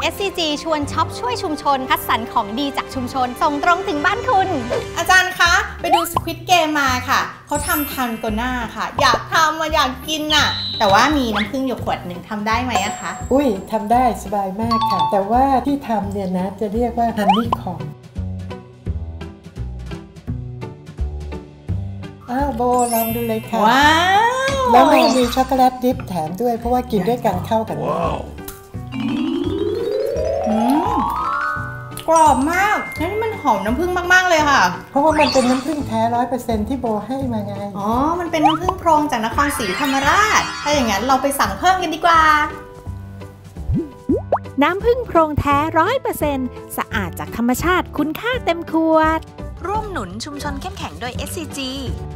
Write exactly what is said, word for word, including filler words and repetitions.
เอส ซี จี ชวนช็อปช่วยชุมชนคัดสรรของดีจากชุมชนส่งตรงถึงบ้านคุณอาจารย์คะไปดู Squid Game มาค่ะเขาทำทันโกน่าค่ะอยากทำมาอยากกินน่ะแต่ว่ามีน้ำผึ้งอยู่ขวดหนึ่งทำได้ไหมอะคะอุ้ยทำได้สบายมากค่ะแต่ว่าที่ทำเนี่ยนะจะเรียกว่าฮันนี่คอมอ้าวโบลองดูเลยค่ะว้าวแล้วมันมีช็อกโกแลตดิปแถมด้วยเพราะว่ากินด้วยกันเข้ากันอืมกรอบมากแล้วนี่มันหอมน้ำผึ้งมากๆเลยค่ะเพราะว่ามันเป็นน้ำผึ้งแท้ร้อยเปอร์เซ็นต์ที่โบให้มาไงอ๋อมันเป็นน้ำผึ้งโพรงจากนครศรีธรรมราชถ้าอย่างนั้นเราไปสั่งเพิ่มกันดีกว่าน้ำผึ้งโพรงแท้ร้อยเปอร์เซ็นต์สะอาดจากธรรมชาติคุณค่าเต็มขวดร่วมหนุนชุมชนเข้มแข็งโดย เอส ซี จี